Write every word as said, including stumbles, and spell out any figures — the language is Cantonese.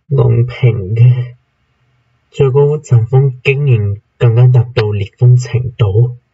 昂平嘅，最高陣風竟然更加達到烈風程度